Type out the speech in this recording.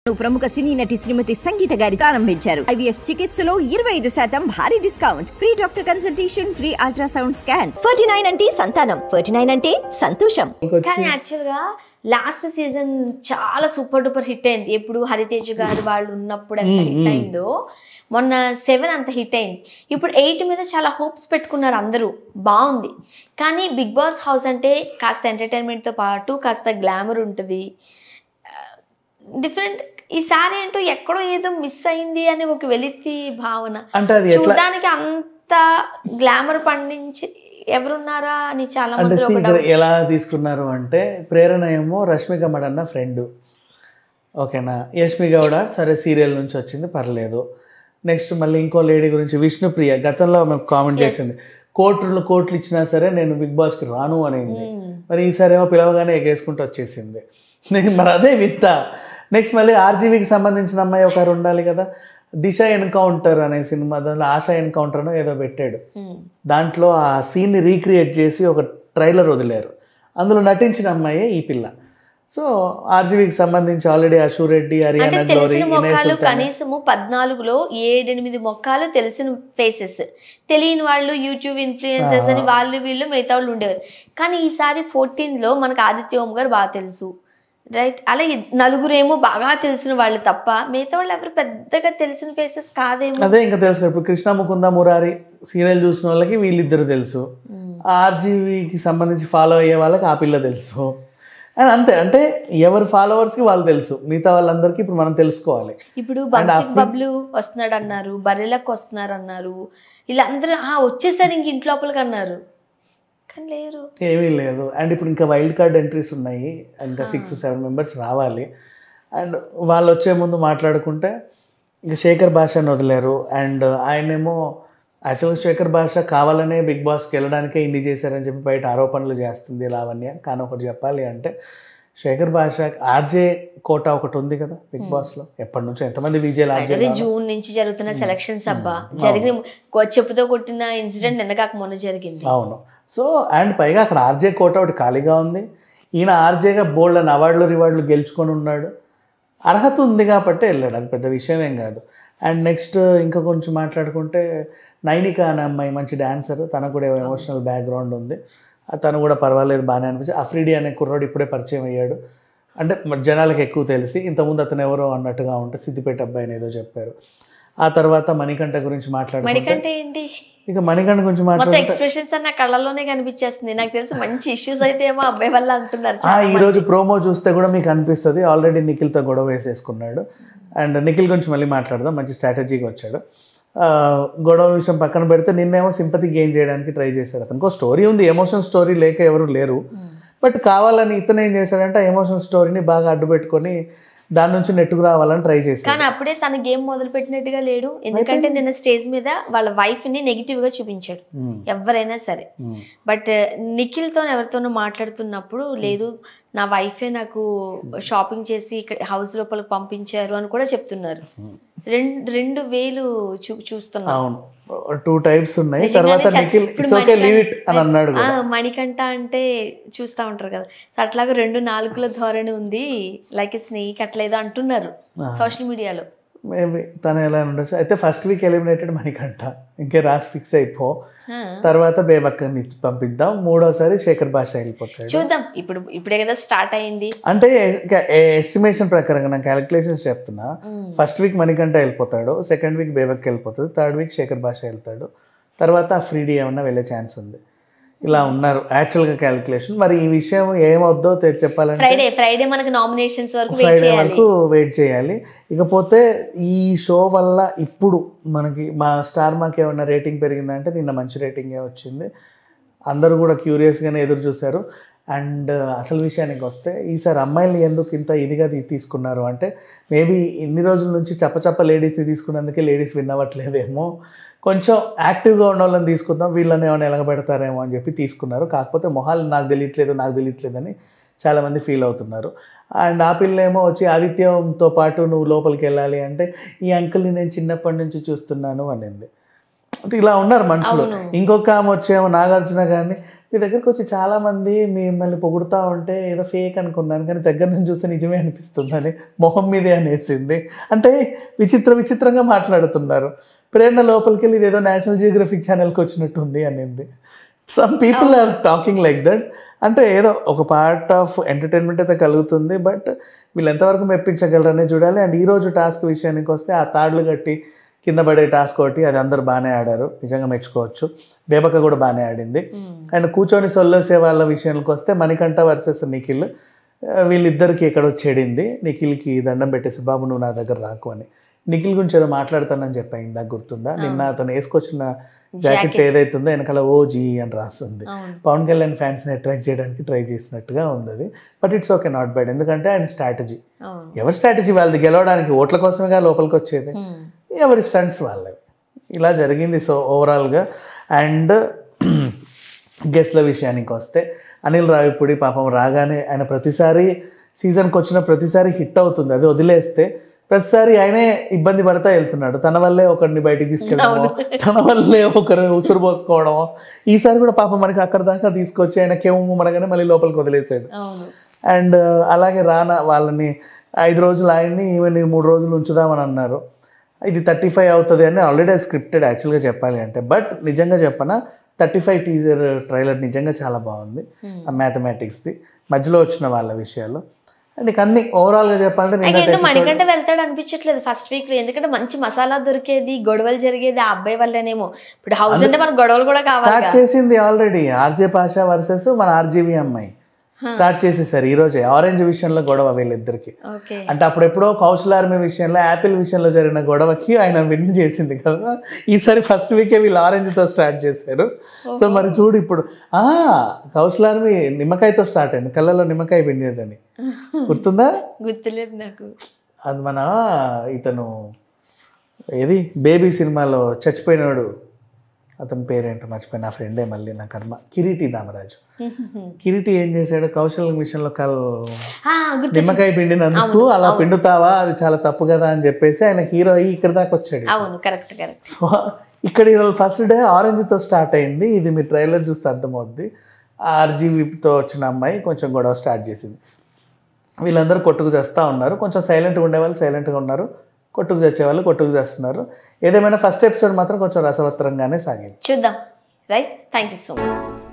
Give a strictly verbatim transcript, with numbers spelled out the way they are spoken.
ప్రముఖ సినీ నటి శ్రీమతి సంగీత గారి ప్రారంభించారు. ఐవీఎఫ్ చికిత్సలో ఇరవై ఐదు శాతం భారీ discount, free doctor consultation, free ultrasound scan. Forty nine అంటే సంతానం, ఫార్టీ నైన్ అంటే సంతోషం. కానీ యాక్చువల్ గా లాస్ట్ సీజన్ చాలా సూపర్ డూపర్ హిట్ అయింది. ఎప్పుడు హరితేజ్ గారు వాళ్ళు ఉన్నప్పుడు ఎంత హిట్ అయిందో, మొన్న సెవెన్ అంత హిట్ అయింది. ఇప్పుడు ఎయిట్ మీద చాలా హోప్స్ పెట్టుకున్నారు అందరూ, బాగుంది. కానీ బిగ్ బాస్ హౌస్ అంటే కాస్త ఎంటర్టైన్మెంట్తో పాటు కాస్త గ్లామర్ ఉంటుంది, డిఫరెంట్. ఈసారి ఏంటో ఎక్కడో ఏదో మిస్ అయింది అని ఒక వెలితి భావన. చూడడానికి అంత గ్లామర్ పండించి ఎవరున్నారా అని చాలా మంది ఎలా తీసుకున్నారు అంటే, ప్రేరణ ఏమో రష్మిక మడన్న ఫ్రెండ్, ఓకేనా. యష్మి గౌడ సరే సీరియల్ నుంచి వచ్చింది, పర్లేదు. నెక్స్ట్ మళ్ళీ ఇంకో లేడీ గురించి విష్ణుప్రియ, గతంలో మేము కామెంట్ చేసింది, కోట్లు కోట్లు ఇచ్చినా సరే నేను బిగ్ బాస్కి రాను అనేది. మరి ఈసారి ఏమో పిలవగానే ఎగేసుకుంటూ వచ్చేసింది. మరి అదే వింత. నెక్స్ట్ మళ్ళీ ఆర్జీవీకి సంబంధించిన అమ్మాయి ఒకరు ఉండాలి కదా, దిశ ఎన్కౌంటర్ అనే సినిమా, దాంట్లో ఆశ ఎన్కౌంటర్ అనో ఏదో పెట్టాడు. దాంట్లో ఆ సీన్ని రీక్రియేట్ చేసి ఒక ట్రైలర్ వదిలేరు, అందులో నటించిన అమ్మాయే ఈ పిల్ల. సో ఆర్జీవీకి సంబంధించి ఆల్రెడీ అశు రెడ్డి, హరియానా గ్లోరీ, కనీసము పద్నాలుగులో ఏడెనిమిది మొక్కలు తెలిసిన ఫేసెస్, తెలియని వాళ్ళు యూట్యూబ్ ఇన్ఫ్లుయెన్సర్స్ అని వాళ్ళు వీళ్ళు మిగతా వాళ్ళు ఉండేవారు. కానీ ఈసారి ఫోర్టీన్ లో మనకు ఆదిత్య ఓం గారు బాగా తెలుసు, రైట్. అలాగే నలుగురేమో బాగా తెలిసిన వాళ్ళు తప్ప మిగతా వాళ్ళు ఎవరు పెద్దగా తెలిసిన ఫేసెస్ కాదేమో. అదే ఇంకా తెలుసు. ఇప్పుడు కృష్ణ ముకుంద మురారి సీరియల్ చూసిన వాళ్ళకి వీళ్ళిద్దరు తెలుసు, ఆర్జీవీకి సంబంధించి ఫాలో అయ్యే వాళ్ళకి ఆ పిల్ల తెలుసు, అండ్ అంతే. అంటే ఎవరి ఫాలోవర్స్కి వాళ్ళు తెలుసు, మిగతా వాళ్ళందరికీ ఇప్పుడు మనం తెలుసుకోవాలి. ఇప్పుడు బబ్లు వస్తున్నాడు అన్నారు, బర్రెలకు వస్తున్నారు అన్నారు, ఇలా అందరూ వచ్చేసరి ఇంక ఇంటి లోపలికి అన్నారు, కానీ లేరు, ఏమీ లేదు. అండ్ ఇప్పుడు ఇంకా వైల్డ్ కార్డ్ ఎంట్రీస్ ఉన్నాయి, ఇంకా సిక్స్ సెవెన్ మెంబర్స్ రావాలి. అండ్ వాళ్ళు వచ్చే ముందు మాట్లాడుకుంటే ఇంకా శేఖర్ భాషని వదిలేరు. అండ్ ఆయనేమో యాక్చువల్గా శేఖర్ భాష కావాలనే బిగ్ బాస్కి వెళ్ళడానికే ఇన్ని చేశారని చెప్పి బయట ఆరోపణలు చేస్తుంది లావణ్య. కానీ ఒకటి చెప్పాలి అంటే, శేఖర్ భాష ఆర్జే కోటా ఒకటి ఉంది కదా బిగ్ బాస్లో, ఎప్పటి నుంచో ఎంతమంది విజయ్ ఆర్జే, జూన్ నుంచి జరుగుతున్న సెలక్షన్స్ అబ్బా, జరిగిన చెప్పుతో కొట్టిన ఇన్సిడెంట్ నిన్నగాక మొన్న జరిగింది. అవును. సో అండ్ పైగా అక్కడ ఆర్జే కోట ఒకటి ఖాళీగా ఉంది. ఈయన ఆర్జేగా బోల్డ్ అని అవార్డులు రివార్డులు గెలుచుకొని ఉన్నాడు, అర్హత ఉంది కాబట్టి వెళ్ళాడు, అది పెద్ద విషయం ఏం కాదు. అండ్ నెక్స్ట్ ఇంకా కొంచెం మాట్లాడుకుంటే, నైనిక అనే అమ్మాయి మంచి డాన్సర్, తనకు కూడా ఎమోషనల్ బ్యాక్గ్రౌండ్ ఉంది, తను కూడా పర్వాలేదు బాగానే అనిపించి. అఫ్రీడి అనే కుర్రోడు ఇప్పుడే పరిచయం అయ్యాడు, అంటే జనాలకు ఎక్కువ తెలిసి, ఇంతకుముందు అతను ఎవరో అన్నట్టుగా ఉంటే సిద్దిపేట అబ్బాయిని ఏదో చెప్పారు. ఆ తర్వాత మణికంఠ గురించి మాట్లాడుకుంటే, ఇక మణికంఠ గురించి మాట్లాడుకుంటే ఎక్స్ప్రెషన్స్ అన్న కళ్ళలోనే కనిపించేస్తుంది. నాకు తెలిసి మంచి ఇష్యూస్ అయితే ఏమో అబ్బాయి వల్ల అంటున్నారు. ఈ రోజు ప్రోమో చూస్తే కూడా మీకు అనిపిస్తుంది, ఆల్రెడీ నిఖిల్తో గొడవ వేసేసుకున్నాడు. అండ్ నిఖిల్ గురించి మళ్ళీ మాట్లాడదాం, మంచి స్ట్రాటజీగా వచ్చాడు. గొడవ విషయం పక్కన పెడితే నిన్నేమో సింపతి గెయిన్ చేయడానికి ట్రై చేశాడు. అతనికి స్టోరీ ఉంది, ఎమోషనల్ స్టోరీ లేక ఎవరు లేరు. బట్ కావాలని ఇతను ఏం చేశాడంటే ఆ ఎమోషనల్ స్టోరీని బాగా అడ్డు పెట్టుకొని దాని నుంచి నెట్టుకు రావాలని ట్రై చేశాడు. కానీ అప్పుడే తన గేమ్ మొదలు పెట్టినట్టుగా లేడు, ఎందుకంటే నిన్న స్టేజ్ మీద వాళ్ళ వైఫ్ ని నెగిటివ్ గా చూపించాడు ఎవరైనా సరే. బట్ నిఖిల్ తో ఎవరితోనో మాట్లాడుతున్నప్పుడు, లేదు నా వైఫే నాకు షాపింగ్ చేసి ఇక్కడ హౌస్ లోపలికి పంపించారు అని కూడా చెప్తున్నారు. రెండు రెండు వేలు చూ చూస్తున్నాం. అవును, టూ టైప్స్ ఉన్నాయి. తర్వాత Nikhil it's okay leave it అని అన్నాడు. మణికంఠ అంటే చూస్తూ ఉంటారు కదా, అట్లాగా రెండు నాలుగుల ధోరణి ఉంది, లైక్ స్నేక్ అట్లేదో అంటున్నారు సోషల్ మీడియాలో. మేబీ తను ఎలా ఉండొచ్చు. అయితే ఫస్ట్ వీక్ ఎలిమినేటెడ్ మణికంఠ, ఇంకే రాసి ఫిక్స్ అయిపో, తర్వాత బేబక్కని పంపిద్దాం, మూడోసారి శేఖర్ భాష వెళ్ళిపోతాడు. చూద్దాం, ఇప్పుడు ఇప్పుడే కదా స్టార్ట్ అయింది. అంటే ఎస్టిమేషన్ ప్రకారంగా నా క్యాలిక్యులేషన్స్ చెప్తున్నా, ఫస్ట్ వీక్ మణికంఠ వెళ్ళిపోతాడు, సెకండ్ వీక్ బేబక్క వెళ్ళిపోతుంది, థర్డ్ వీక్ శేఖర్ భాష వెళ్తాడు, తర్వాత ఫ్రీడీ ఏమన్నా వెళ్ళే ఛాన్స్ ఉంది. ఇలా ఉన్నారు యాక్చువల్గా క్యాలిక్యులేషన్. మరి ఈ విషయం ఏమవుద్దో చెప్పాలంటే ఫ్రైడే ఫ్రైడే మనకు నామినేషన్స్ వరకు ఫ్రైడే వరకు వెయిట్ చేయాలి. ఇకపోతే ఈ షో వల్ల ఇప్పుడు మనకి మా స్టార్ మాకి ఏమన్నా రేటింగ్ పెరిగిందంటే, నిన్న మంచి రేటింగే వచ్చింది, అందరూ కూడా క్యూరియస్గానే ఎదురు చూశారు. అండ్ అసలు విషయానికి వస్తే, ఈసారి అమ్మాయిల్ని ఎందుకు ఇంత ఇదిగా తీసుకున్నారు అంటే, మేబీ ఇన్ని రోజుల నుంచి చప్పచప్ప లేడీస్ని తీసుకున్నందుకే లేడీస్ విన్ అవ్వట్లేదేమో, కొంచెం యాక్టివ్గా ఉన్న వాళ్ళని తీసుకుందాం, వీళ్ళని ఏమైనా ఎలగబెడతారేమో అని చెప్పి తీసుకున్నారు. కాకపోతే మొహాలు నాకు తెలియట్లేదు నాకు తెలియట్లేదని చాలామంది ఫీల్ అవుతున్నారు. అండ్ ఆ పిల్ల ఏమో వచ్చి ఆదిత్యంతో పాటు నువ్వు లోపలికి వెళ్ళాలి అంటే, ఈ అంకుల్ని నేను చిన్నప్పటి నుంచి చూస్తున్నాను అనింది. అంటే ఇలా ఉన్నారు మనుషులు. ఇంకొక ఆమె వచ్చేమో నాగార్జున గారిని మీ దగ్గరకు వచ్చి చాలామంది మిమ్మల్ని పొగుడుతూ ఉంటే ఏదో ఫేక్ అనుకున్నాను, కానీ దగ్గర నుంచి చూస్తే నిజమే అనిపిస్తుంది అని మొహం మీదే అనేసింది. అంటే విచిత్ర విచిత్రంగా మాట్లాడుతున్నారు. ప్రేరణ లోపలికి వెళ్ళి ఇదేదో నేషనల్ జియోగ్రఫిక్ ఛానల్కి వచ్చినట్టుంది అనింది. Some people are talking like that. అంటే ఏదో ఒక పార్ట్ ఆఫ్ ఎంటర్టైన్మెంట్ అయితే కలుగుతుంది, బట్ వీళ్ళు ఎంతవరకు మెప్పించగలరనే చూడాలి. అండ్ ఈరోజు టాస్క్ విషయానికి వస్తే ఆ తాడులు కట్టి కింద పడే టాస్క్ ఒకటి, అది అందరు బాగానే ఆడారు, నిజంగా మెచ్చుకోవచ్చు. బేబక్క కూడా బాగానే ఆడింది. అండ్ కూర్చొని సొల్లేసే వాళ్ళ విషయానికి వస్తే మణికంఠ వర్సెస్ నిఖిల్, వీళ్ళిద్దరికి ఎక్కడో చెడింది. నిఖిల్కి దండం పెట్టేసి బాబు నువ్వు నా దగ్గర రాకు అని. నిఖిల్ గురించి ఏదో మాట్లాడతానని చెప్పాను ఇందాక, గుర్తుందా? నిన్న అతను వేసుకొచ్చిన జాకెట్ ఏదైతుందో వెనకాల ఓజీ అని రాస్తుంది. పవన్ కళ్యాణ్ ఫ్యాన్స్ని అట్రాక్ట్ చేయడానికి ట్రై చేసినట్టుగా ఉంది అది. But it's okay, not bad. ఎందుకంటే ఆయన స్ట్రాటజీ, ఎవరి స్ట్రాటజీ వాళ్ళది, గెలవడానికి ఓట్ల కోసమేగా లోపలికి వచ్చేది, ఎవరి స్టంట్స్ వాళ్ళవి. ఇలా జరిగింది. సో ఓవరాల్గా. అండ్ గెస్ట్ల విషయానికి వస్తే అనిల్ రావిపూడి పాపం రాగానే ఆయన ప్రతిసారి సీజన్కి వచ్చిన ప్రతిసారి హిట్ అవుతుంది, అది వదిలేస్తే ప్రతిసారి ఆయనే ఇబ్బంది పడతా వెళ్తున్నాడు. తన వల్లే ఒకరిని బయటికి తీసుకెళ్ళడము, తన వల్లే ఒకరు ఉసురు పోసుకోవడము. ఈసారి కూడా పాపం మనకి అక్కడ దాకా తీసుకొచ్చి ఆయన కేము మనగానే మళ్ళీ లోపలికి వదిలేసాడు. అండ్ అలాగే రానా వాళ్ళని ఐదు రోజులు ఆయన్ని ఈవెన్ మూడు రోజులు ఉంచుదామని అన్నారు. ఇది థర్టీ ఫైవ్ అవుతుంది అని ఆల్రెడీ స్క్రిప్టెడ్ యాక్చువల్గా చెప్పాలి అంటే. బట్ నిజంగా చెప్పనా, థర్టీ ఫైవ్ టీజర్ ట్రైలర్ నిజంగా చాలా బాగుంది. ఆ మ్యాథమెటిక్స్ది మధ్యలో వచ్చిన వాళ్ళ విషయాలు నీకు అన్ని ఓవరాల్గా చెప్పాలంటే మణికంఠ వెళ్తాడు అనిపించట్లేదు ఫస్ట్ వీక్ లో. ఎందుకంటే మంచి మసాలా దొరికేది, గొడవలు జరిగేది ఆ అబ్బాయి వల్లేనేమో. ఇప్పుడు హౌస్ అంటే మన గొడవలు కూడా కావాలి. స్టార్ట్ చేసింది ఆల్రెడీ ఆర్జే పాషా వర్సెస్ మన ఆర్జీవి అమ్మాయి స్టార్ట్ చేసేసారు ఈ రోజే. ఆరెంజ్ విషయంలో గొడవ వీళ్ళిద్దరికి. అంటే అప్పుడు ఎప్పుడో కౌశల్ ఆర్మీ విషయంలో, యాపిల్ విషయంలో జరిగిన గొడవకి ఆయన విన్ చేసింది కదా. ఈసారి ఫస్ట్ వీకే వీళ్ళు ఆరెంజ్తో స్టార్ట్ చేశారు. సో మరి చూడు ఇప్పుడు ఆ కౌశల్ ఆర్మీ నిమ్మకాయతో స్టార్ట్ అయింది, కళ్ళలో నిమ్మకాయ పిండేటని గుర్తుందా? గుర్తులేదు నాకు. అది మన ఇతను ఏది బేబీ సినిమాలో చచ్చిపోయినాడు, అతని పేరేంటో మర్చిపోయిన, నా ఫ్రెండే మళ్ళీ నా కర్మ, కిరీటి దామరాజు. కిరీటి ఏం చేశాడు, కౌశల్ విషయంలో కల్ నిమ్మకాయ పిండినందుకు అలా పిండుతావా, అది చాలా తప్పు కదా అని చెప్పేసి ఆయన హీరో అయ్యి ఇక్కడ దాకా వచ్చాడు. సో ఇక్కడ ఈరోజు ఫస్ట్ డే ఆరెంజ్తో స్టార్ట్ అయింది. ఇది మీ ట్రైలర్ చూస్తే అర్థమవుద్ది. ఆర్జీవీతో వచ్చిన అమ్మాయి కొంచెం గొడవ స్టార్ట్ చేసింది. వీళ్ళందరూ కొట్టుకు చేస్తూ ఉన్నారు. కొంచెం సైలెంట్గా ఉండేవాళ్ళు సైలెంట్గా ఉన్నారు, కొట్టుకు చచ్చేవాళ్ళు కొట్టుకు చేస్తున్నారు. ఏదేమైనా ఫస్ట్ ఎపిసోడ్ మాత్రం కొంచెం రసవత్తరంగానే సాగింది. చూద్దాం. Right, thank you so much.